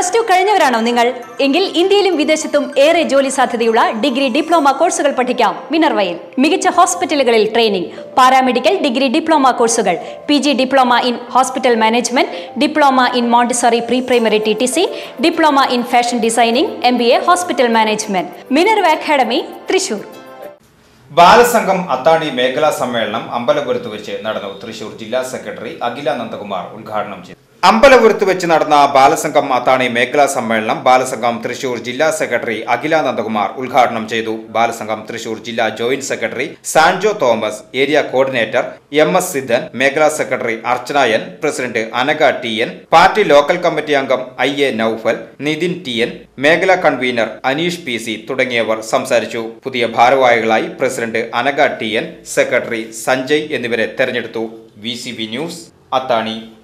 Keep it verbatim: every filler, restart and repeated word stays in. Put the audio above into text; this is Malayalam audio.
പ്ലസ് ടു കഴിഞ്ഞവരാണോ നിങ്ങൾ? എങ്കിൽ ഇന്ത്യയിലും വിദേശത്തും ഏറെ ജോലി സാധ്യതയുള്ള ഡിഗ്രി ഡിപ്ലോമ കോഴ്സുകൾ പഠിക്കാം മിനർവയിൽ. മികച്ച ഹോസ്പിറ്റലുകളിൽ ട്രെയിനിംഗ്, പാരാമെഡിക്കൽ ഡിഗ്രി ഡിപ്ലോമ കോഴ്സുകൾ, P G diploma in hospital management, diploma in Montessori pre primary T T C, diploma in fashion designing, M B A hospital management. Minerva academy, Thrissur. Balasangham Athani മേഖലാ സമ്മേളനം അമ്പലപുരത്ത് വെച്ച് നടന്നു. തൃശൂർ ജില്ലാ സെക്രട്ടറി അഖില നന്ദകുമാർ ഉദ്ഘാടനം ചെയ്തു. അമ്പലപുരത്ത് വെച്ച് നടന്ന ബാലസംഘം അത്താണി മേഖലാ സമ്മേളനം ബാലസംഘം തൃശൂർ ജില്ലാ സെക്രട്ടറി അഖില നന്ദകുമാർ ഉദ്ഘാടനം ചെയ്തു. ബാലസംഘം തൃശൂർ ജില്ലാ joint secretary Sanjo Thomas, area coordinator M S Siddhan, മേഖലാ secretary Archana N, president Anaka T N, party local committee അംഗം I A Noufal, Nithin T N, മേഖലാ കൺവീനർ അനീഷ് പി സി തുടങ്ങിയവർ സംസാരിച്ചു. പുതിയ ഭാരവാഹികളായി president Anaka T N, secretary Sanjay എന്നിവരെ തെരഞ്ഞെടുത്തു. വി സി ബി ന്യൂസ്, അത്താണി.